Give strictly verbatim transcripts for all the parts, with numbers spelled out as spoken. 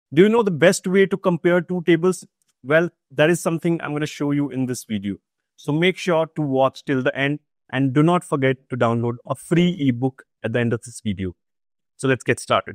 Do you know the best way to compare two tables? Well, that is something I'm going to show you in this video. So make sure to watch till the end and do not forget to download a free ebook at the end of this video. So let's get started.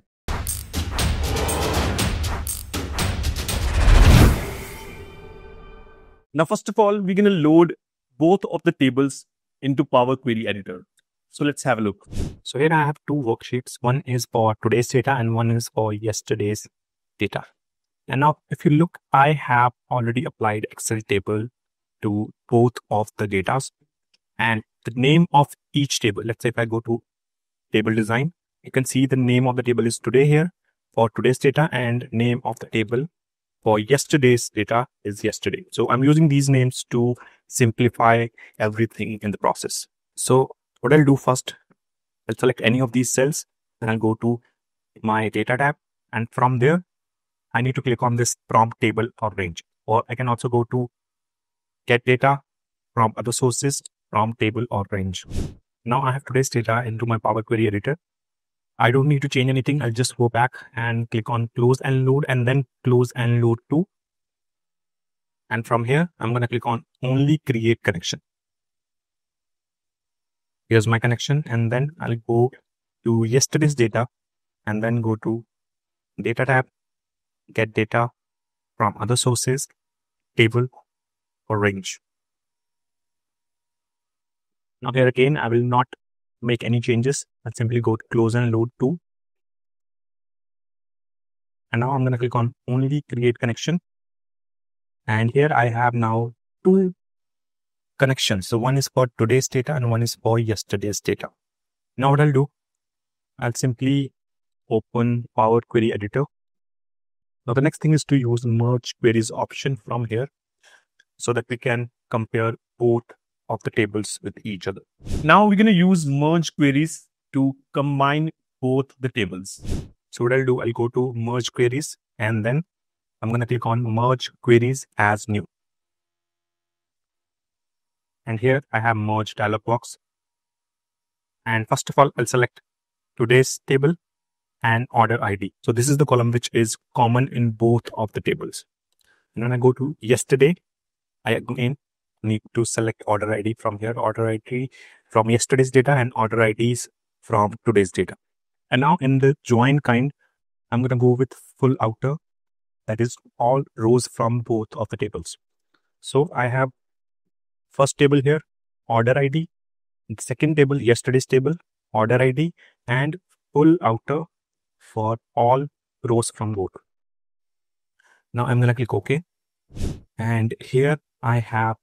Now, first of all, we're going to load both of the tables into Power Query Editor. So let's have a look. So here I have two worksheets. One is for today's data and one is for yesterday's data. And now if you look, I have already applied Excel table to both of the data, and the name of each table. Let's say if I go to table design, you can see the name of the table is today here for today's data, and name of the table for yesterday's data is yesterday. So I'm using these names to simplify everything in the process. So what I'll do first, I'll select any of these cells and I'll go to my data tab, and from there I need to click on this from table or range, or I can also go to get data from other sources from table or range. Now I have today's data into my Power Query Editor. I don't need to change anything. I'll just go back and click on close and load, and then close and load to. And from here, I'm going to click on only create connection. Here's my connection, and then I'll go to yesterday's data and then go to data tab, get data from other sources, table or range. Now here again, I will not make any changes. I'll simply go to close and load to. And now I'm going to click on only create connection. And here I have now two connections. So one is for today's data and one is for yesterday's data. Now what I'll do, I'll simply open Power Query Editor. Now the next thing is to use merge queries option from here so that we can compare both of the tables with each other. Now we're going to use merge queries to combine both the tables. So what I'll do, I'll go to merge queries and then I'm going to click on merge queries as new. And here I have merge dialog box. And first of all, I'll select today's table and order I D. So this is the column which is common in both of the tables. And when I go to yesterday, I again need to select order I D from here, order I D from yesterday's data and order I Ds from today's data. And now in the join kind, I'm going to go with full outer, that is all rows from both of the tables. So I have first table here, order I D, second table, yesterday's table, order I D, and full outer for all rows from both. Now I'm going to click OK. And here I have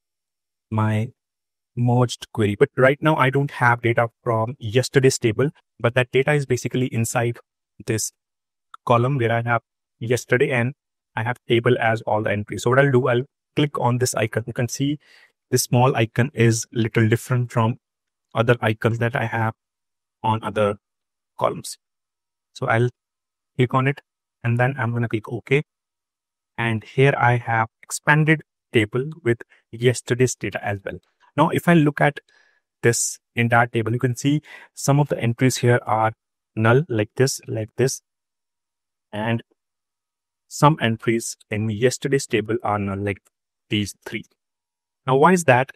my merged query. But right now I don't have data from yesterday's table, but that data is basically inside this column where I have yesterday and I have table as all the entries. So what I'll do, I'll click on this icon. You can see this small icon is little different from other icons that I have on other columns. So I'll click on it and then I'm going to click OK. And here I have expanded table with yesterday's data as well. Now, if I look at this entire table, you can see some of the entries here are null, like this, like this. And some entries in yesterday's table are null, like these three. Now, why is that?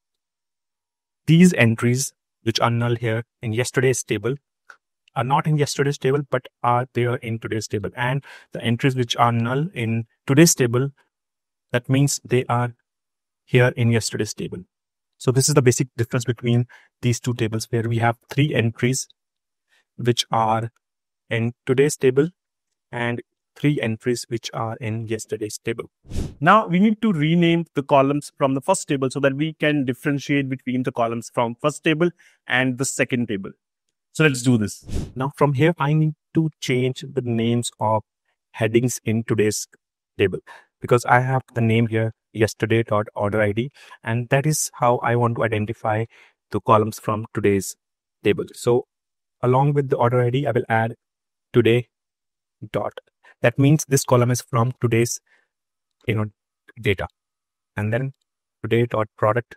These entries, which are null here in yesterday's table, are not in yesterday's table, but are there in today's table. And the entries which are null in today's table, that means they are here in yesterday's table. So this is the basic difference between these two tables, where we have three entries which are in today's table and three entries which are in yesterday's table. Now we need to rename the columns from the first table so that we can differentiate between the columns from first table and the second table. So let's do this. Now from here, I need to change the names of headings in today's table, because I have the name here yesterday.order I D, and that is how I want to identify the columns from today's table. So along with the order I D, I will add today dot. That means this column is from today's you know data, and then today dot product,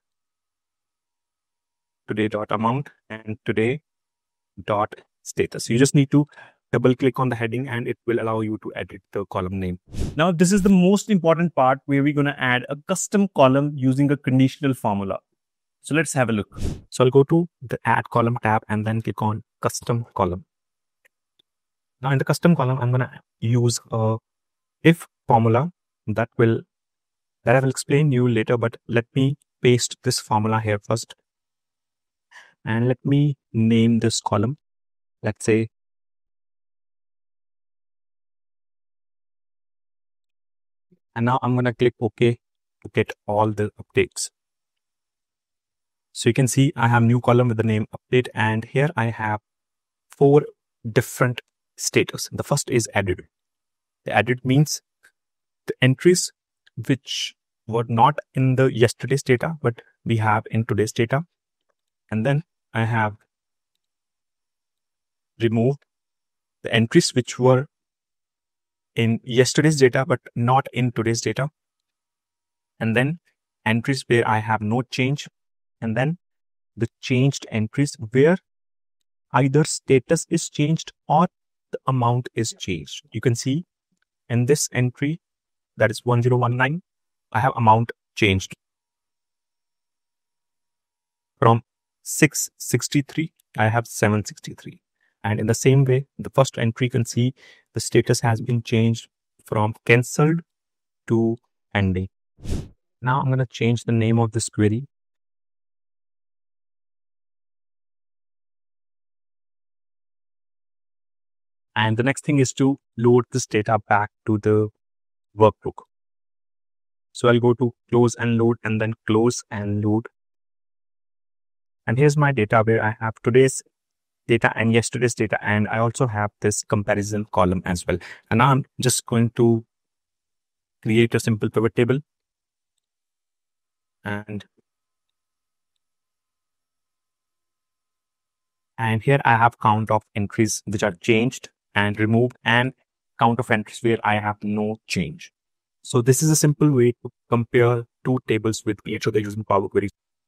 today dot amount, and today dot status. You just need to double click on the heading and it will allow you to edit the column name. Now, this is the most important part where we're going to add a custom column using a conditional formula. So let's have a look. So I'll go to the add column tab and then click on custom column. Now in the custom column, I'm going to use a if formula that will, that I will explain you later, but let me paste this formula here first. And let me name this column. Let's say and now I'm going to click OK to get all the updates. So you can see I have new column with the name update, and here I have four different status. The first is added. The added means the entries which were not in the yesterday's data, but we have in today's data. And then I have removed the entries which were in yesterday's data, but not in today's data. And then entries where I have no change. And then the changed entries where either status is changed or the amount is changed. You can see in this entry, that is one zero one nine, I have amount changed from six sixty-three, I have seven sixty-three. And in the same way, the first entry, you can see the status has been changed from cancelled to pending. Now I'm going to change the name of this query. And the next thing is to load this data back to the workbook. So I'll go to close and load and then close and load. And here's my data where I have today's data and yesterday's data. And I also have this comparison column as well. And now I'm just going to create a simple pivot table. And, and here I have count of entries which are changed and removed, and count of entries where I have no change. So this is a simple way to compare two tables with each other using Power Query.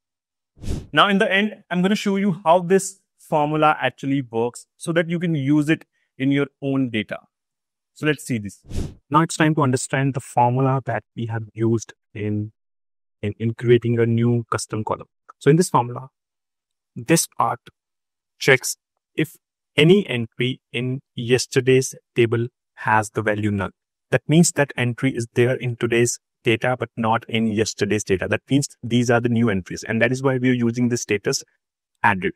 Now in the end, I'm going to show you how this formula actually works so that you can use it in your own data. So let's see this. Now it's time to understand the formula that we have used in, in, in creating a new custom column. So in this formula, this part checks if any entry in yesterday's table has the value null. That means that entry is there in today's data, but not in yesterday's data. That means these are the new entries. And that is why we are using the status added.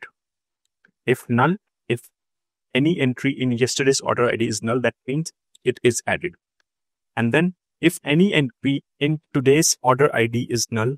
If null, if any entry in yesterday's order I D is null, that means it is added. And then if any entry in today's order I D is null,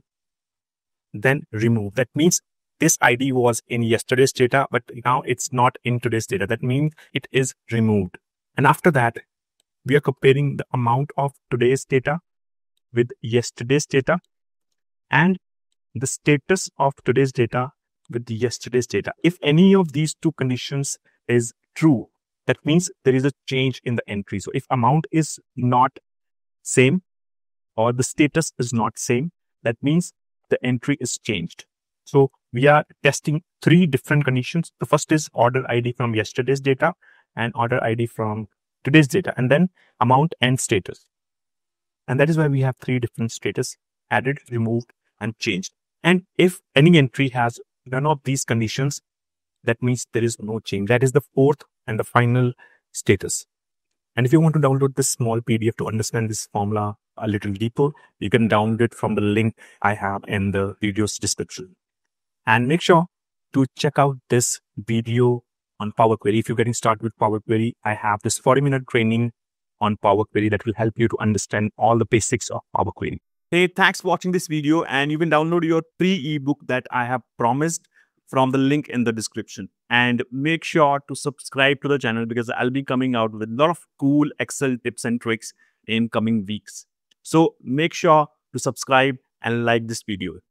then remove. That means this I D was in yesterday's data, but now it's not in today's data. That means it is removed. And after that, we are comparing the amount of today's data with yesterday's data and the status of today's data with the yesterday's data. If any of these two conditions is true, that means there is a change in the entry. So if amount is not same or the status is not same, that means the entry is changed. So we are testing three different conditions. The first is order I D from yesterday's data and order I D from today's data, and then amount and status. And that is why we have three different status: added, removed, and changed. And if any entry has none of these conditions, that means there is no change. That is the fourth and the final status. And if you want to download this small P D F to understand this formula a little deeper, you can download it from the link I have in the video's description. And make sure to check out this video on Power Query. If you're getting started with Power Query, I have this forty minute training on Power Query that will help you to understand all the basics of Power Query. Hey, thanks for watching this video, and you can download your free ebook that I have promised from the link in the description. And make sure to subscribe to the channel because I'll be coming out with a lot of cool Excel tips and tricks in coming weeks. So make sure to subscribe and like this video.